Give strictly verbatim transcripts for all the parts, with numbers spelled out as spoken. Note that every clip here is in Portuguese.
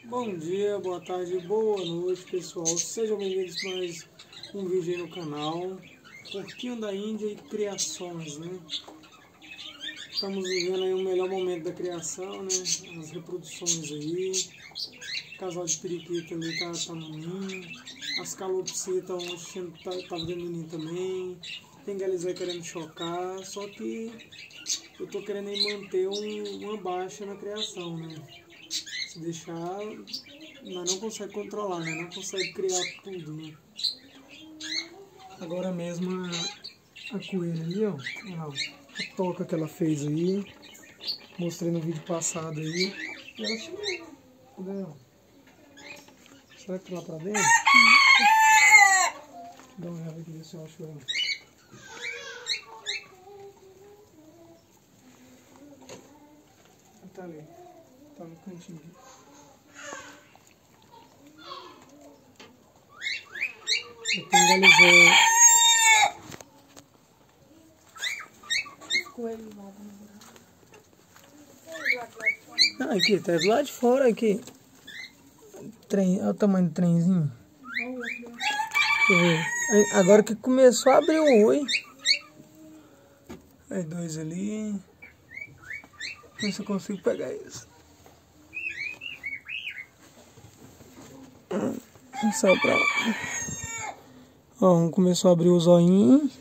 Bom dia, boa tarde, boa noite, pessoal. Sejam bem-vindos para mais um vídeo aí no canal. Porquinho da Índia e criações, né? Estamos vivendo aí o melhor momento da criação, né? As reproduções aí. O casal de periquito ali tá, tá no ninho. As calopsitas estão tá, tá dentro do ninho também. Tem galizé querendo chocar, só que eu tô querendo aí manter um, uma baixa na criação, né? Se deixar, nós não consegue controlar, né? Não consegue criar tudo, né? Agora mesmo a, a coelha ali, ó, a toca que ela fez aí, mostrei no vídeo passado aí, e ela chegou, entendeu? Será que tá lá pra dentro? Dá uma olhada aqui, ver se eu acho ela. Tá ali, tá no cantinho. Eu tenho galizé. Coelho lá no buraco. Ah, aqui, tá do lado de fora aqui. Trem, olha o tamanho do trenzinho. Deixa eu ver. Aí, agora que começou a abrir o oi. Aí dois ali. Ver se eu consigo pegar isso. Hum, saiu pra lá. Ó, um começou a abrir o zoinho.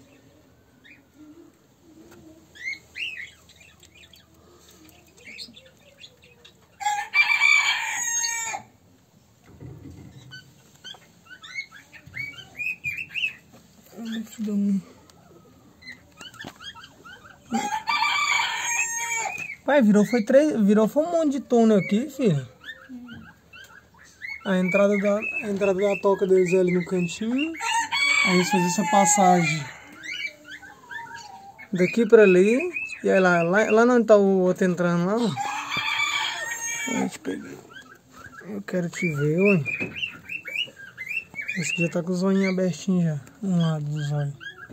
Pai, virou foi três, virou foi um monte de túnel aqui, filho. A entrada da, a entrada da toca deles é ali no cantinho. Aí eles fazem essa passagem daqui pra ali. E aí lá, lá, lá não tá o outro entrando lá, ó. Aí eu te peguei. Eu quero te ver, ué. Esse aqui já tá com o zoinho abertinho já. Um lado do zóio.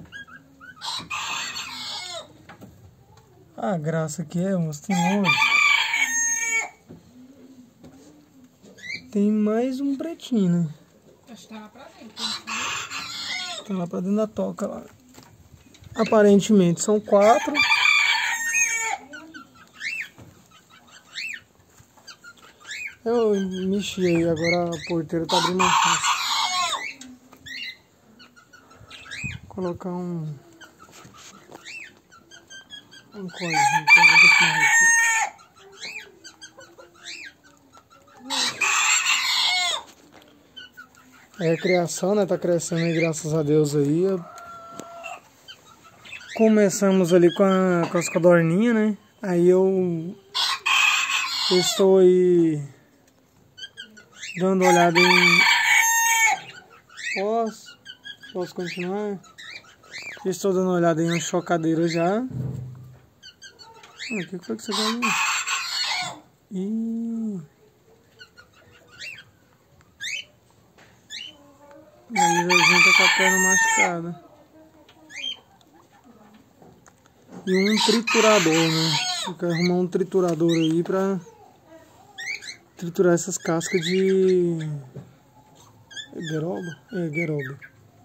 Ah, graça que é, moço. Tem olho. Tem mais um pretinho, né? Acho que tá lá pra dentro. Tá lá pra dentro da toca lá. Aparentemente são quatro. Eu mexi aí, agora a porteira tá abrindo mais fácil. Vou colocar um... Um corzinho pra ver o que tem aqui. Aí a criação, né, tá crescendo aí, graças a Deus aí. Começamos ali com, a, com as codorninhas, né? Aí eu estou aí dando uma olhada em... Posso? Posso continuar? Estou dando uma olhada em uma chocadeira já. O que foi que você ganhou? Ih... A Liliazinha tá com a perna machucada. E um triturador, né? Eu quero arrumar um triturador aí pra triturar essas cascas de... Gueroba? É, gueroba.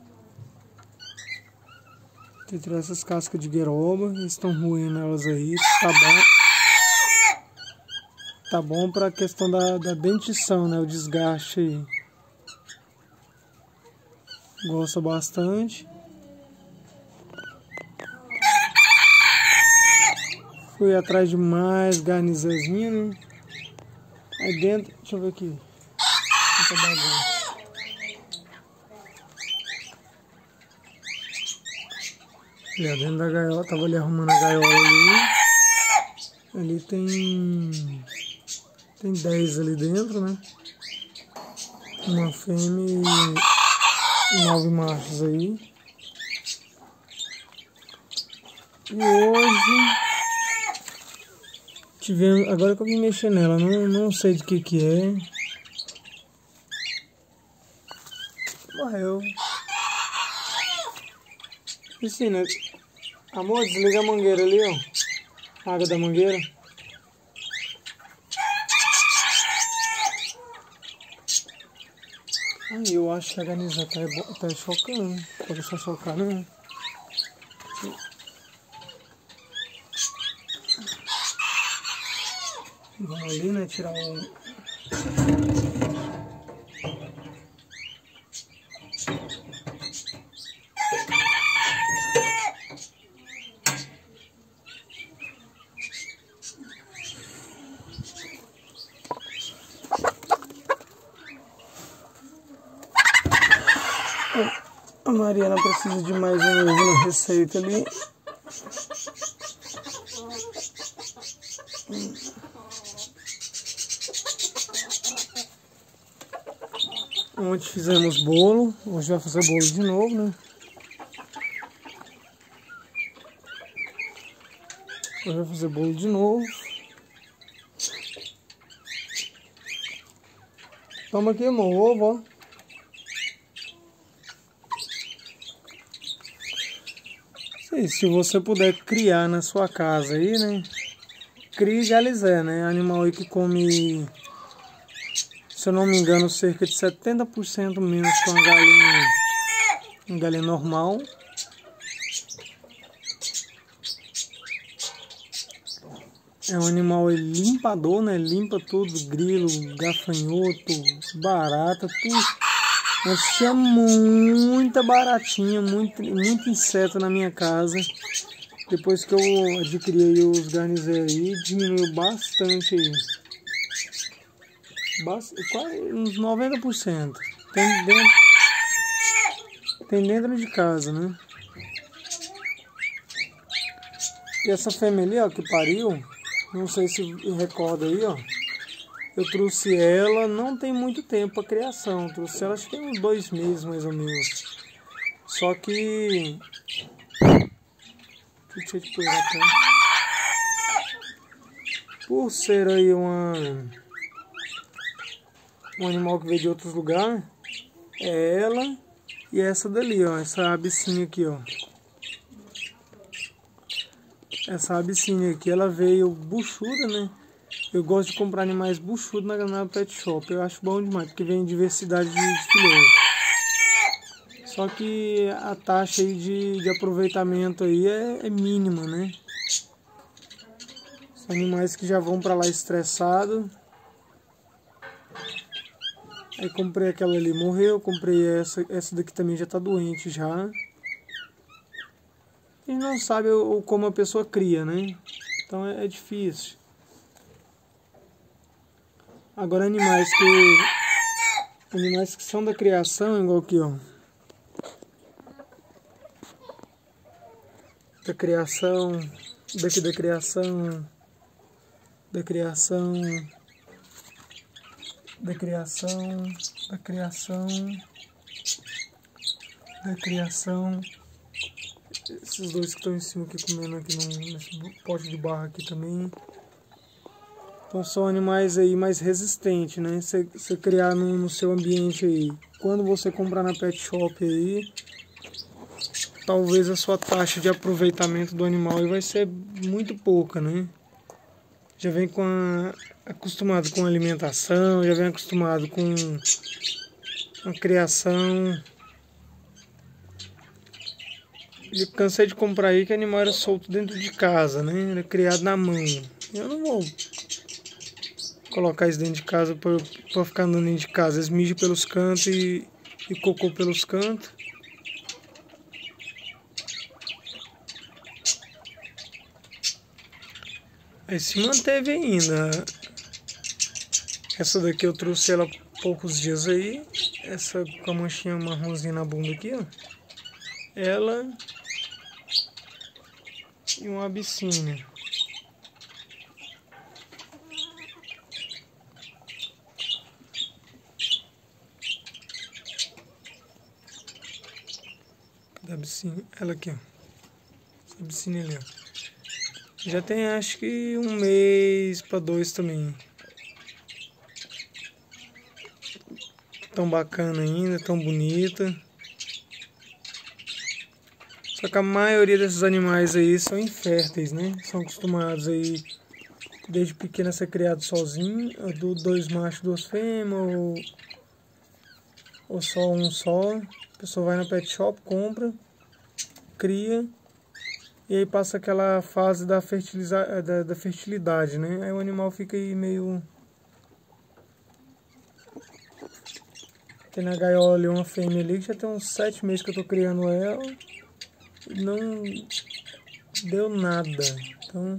Triturar essas cascas de gueroba. Eles estão roendo elas aí. Tá bom. Tá bom pra questão da, da dentição, né? O desgaste aí. Gosta bastante. Fui atrás de mais garnizezinho, né? Aí dentro, deixa eu ver aqui. Muita bagunça. Ali dentro da gaiola, tava ali arrumando a gaiola ali. Ali tem... Tem dez ali dentro, né? Uma fêmea e nove machos aí. E hoje tivemos, agora que eu vim mexer nela, não, não sei de que que é. Morreu. Piscina. Amor, desliga a mangueira ali, ó. A água da mangueira. Aí eu acho que a garniza tá, tá chocando. Pode deixar chocar, não. Vamos ali, né? Tirar o... A Mariana precisa de mais um ovo na receita ali. Ontem fizemos bolo, hoje vai fazer bolo de novo, né? Hoje vai fazer bolo de novo. Toma aqui, amor, ovo, ó. E se você puder criar na sua casa aí, né? Crie galizé, né? Animal aí que come, se eu não me engano, cerca de setenta por cento menos que uma galinha, uma galinha normal. É um animal aí limpador, né? Limpa tudo, grilo, gafanhoto, barata, tudo. Mas tinha muita baratinha, muito, muito inseto na minha casa. Depois que eu adquiri aí os garnizé aí, diminuiu bastante aí. Bast... Quase uns noventa por cento. Tem dentro... Tem dentro de casa, né? E essa fêmea ali, ó, que pariu, não sei se recorda aí, ó. Eu trouxe ela, não tem muito tempo para criação, trouxe ela acho que tem uns dois meses mais ou menos. Só que... Deixa eu te pegar aqui. Por ser aí uma... um animal que veio de outros lugares, é ela e essa dali, ó, essa abissínia aqui, ó. Essa abissínia aqui, ela veio buchuda, né? Eu gosto de comprar animais buchudos na, na pet shop. Eu acho bom demais, porque vem diversidade de filhotes. Só que a taxa aí de, de aproveitamento aí é, é mínima, né? São animais que já vão para lá estressados. Aí comprei aquela ali, morreu. Comprei essa, essa daqui também já tá doente já. A gente não sabe o, como a pessoa cria, né? Então é, é difícil. Agora animais que animais que são da criação, igual aqui, ó. Da criação, daqui da criação, da criação, da criação, da criação, da criação. Esses dois que estão em cima aqui comendo aqui no, nesse pote de barro aqui também. Então são animais aí mais resistentes, né? Você, você criar no, no seu ambiente aí. Quando você comprar na pet shop aí, talvez a sua taxa de aproveitamento do animal aí vai ser muito pouca, né? Já vem com a, acostumado com a alimentação, já vem acostumado com a criação. Eu cansei de comprar aí que animal era solto dentro de casa, né? Era criado na mão. Eu não vou colocar isso dentro de casa para ficar andando dentro de casa. Eles mijam pelos cantos e, e cocô pelos cantos. Aí se manteve ainda. Essa daqui eu trouxe ela há poucos dias aí. Essa com a manchinha marronzinha na bunda aqui, ó. Ela e uma abissínia. Cadê a abissínia? Ela aqui, ó. Essa abissínia ali, ó. Já tem acho que um mês para dois também. Tão bacana ainda, tão bonita. Só que a maioria desses animais aí são inférteis, né? São acostumados aí desde pequeno a ser criado sozinho, dois machos, duas fêmeas, ou, ou só um só. A pessoa vai na pet shop, compra, cria e aí passa aquela fase da, fertiliza da, da fertilidade, né? Aí o animal fica aí meio... Tem na gaiola ali uma fêmea ali que já tem uns sete meses que eu tô criando ela e não deu nada. Então,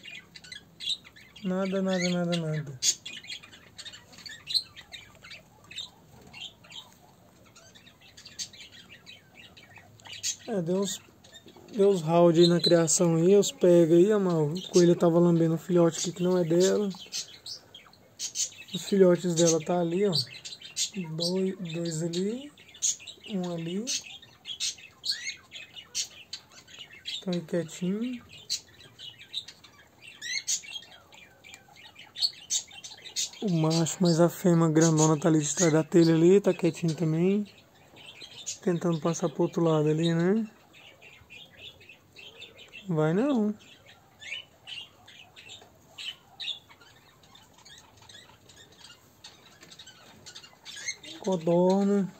nada, nada, nada, nada. É, deu uns, deu uns round aí na criação aí, os pega aí, amor. O coelho tava lambendo um filhote aqui que não é dela. Os filhotes dela tá ali, ó. Dois, dois ali, um ali. Estão aí quietinho. O macho, mas a fêmea grandona tá ali de trás da telha ali, tá quietinho também. Tentando passar pro outro lado ali, né? Vai não. Codorna.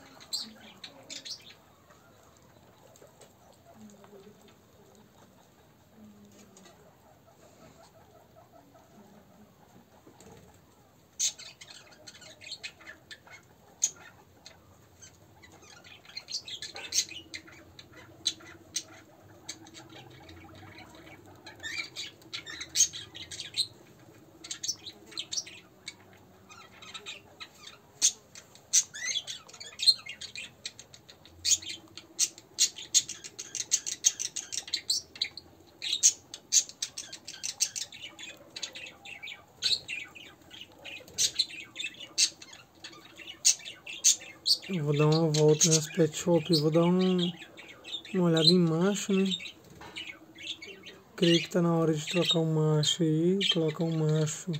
Eu vou dar uma volta nas pet shop, vou dar um, uma olhada em macho, né? Creio que tá na hora de trocar um macho aí, colocar um macho,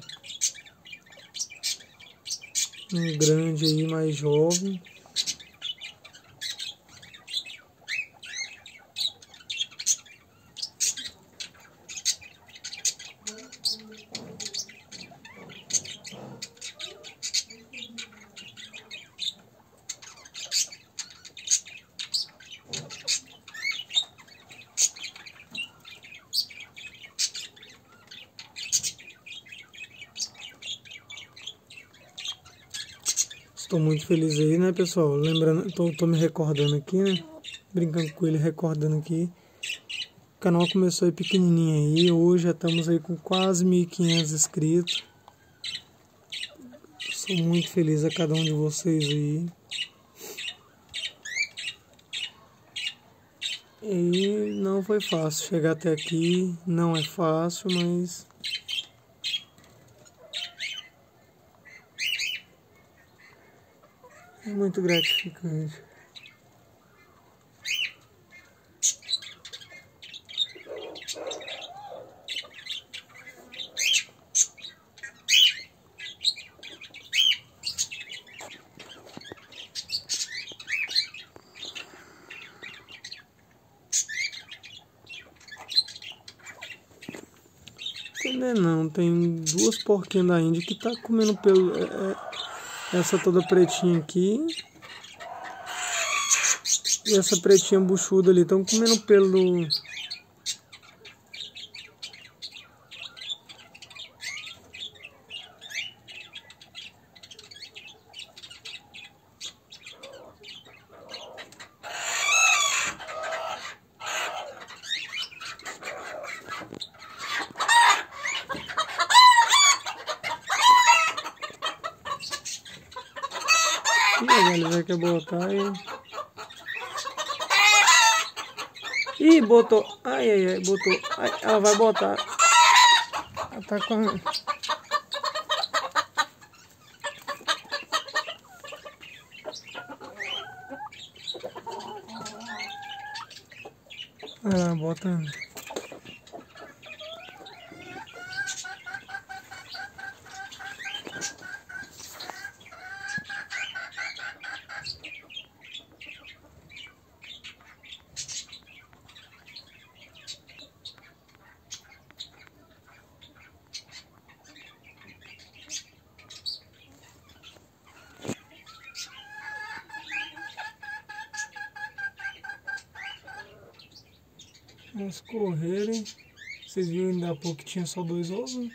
um grande aí, mais jovem. Estou muito feliz aí, né, pessoal? Lembrando, tô, tô me recordando aqui, né? Brincando com ele, recordando aqui. O canal começou aí pequenininho aí. Hoje já estamos aí com quase mil e quinhentos inscritos. Sou muito feliz a cada um de vocês aí. E não foi fácil chegar até aqui. Não é fácil, mas... é muito gratificante. Entender não, tem duas porquinhas da Índia que tá comendo pelo... É, é, essa toda pretinha aqui e essa pretinha buchuda ali estão comendo pelo do... Ih, ele já quer botar aí. Ih, botou. Ai, ai, ai, botou. Ai, ela vai botar. Ela tá com... Olha lá, botando. Vamos correrem. Vocês viram ainda há pouco que tinha só dois ovos?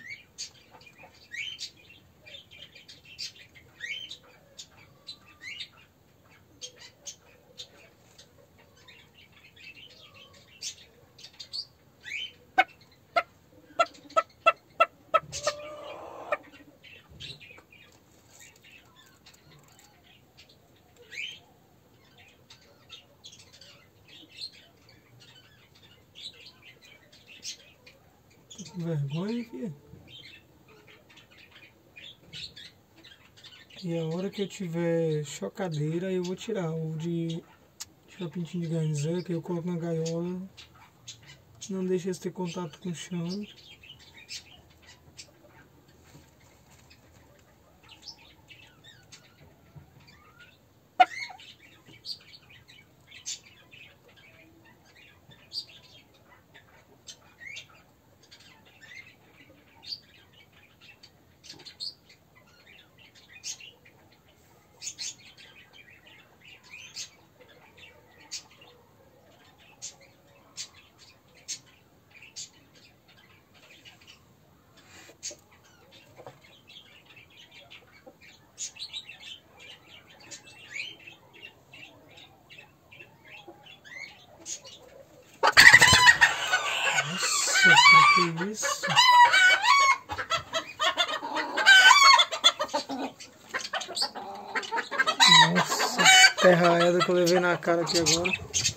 Com vergonha, filho. E a hora que eu tiver chocadeira, eu vou tirar o de tirar o pintinho de garnizé, que eu coloco na gaiola. Não deixa eles ter contato com o chão. Que isso? Nossa, terraeda que eu levei na cara aqui agora.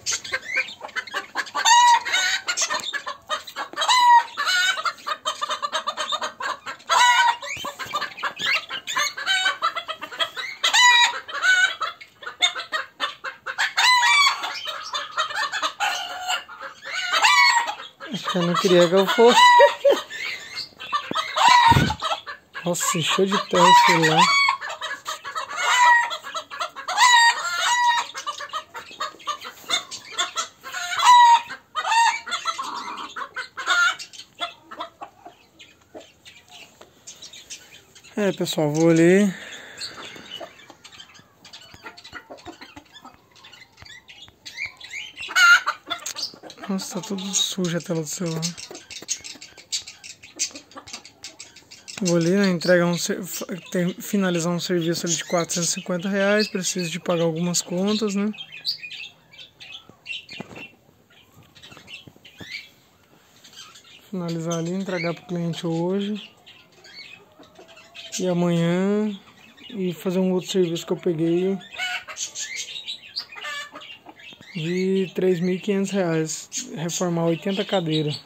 Acho que eu não queria que eu fosse. Nossa, encheu de terra esse lá. É, pessoal, vou ali. Nossa, tá tudo sujo a tela do celular. Vou ali, né, entregar um, ter, finalizar um serviço ali de quatrocentos e cinquenta reais. Preciso de pagar algumas contas, né? Finalizar ali, entregar pro cliente hoje. E amanhã. E fazer um outro serviço que eu peguei. De três mil e quinhentos reais. Reformar oitenta cadeiras.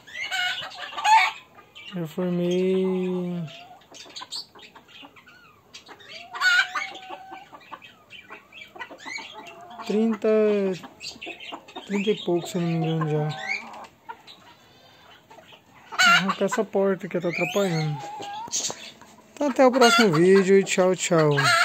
Reformei... Trinta... Trinta e pouco, se eu não me engano, já. Vou arrancar essa porta que tá atrapalhando. Então até o próximo vídeo e tchau, tchau.